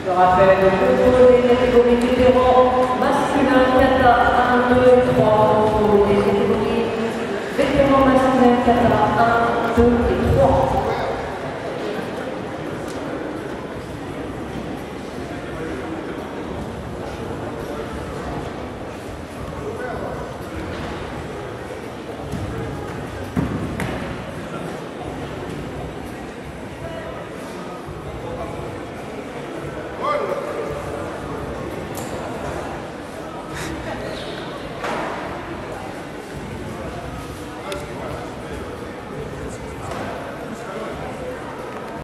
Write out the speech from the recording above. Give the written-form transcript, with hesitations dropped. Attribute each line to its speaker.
Speaker 1: Je rappelle le contrôle des catégories vétérans masculins kata 1, 2, 3, contrôle des catégories vétérans masculins kata 1, 2 et 3.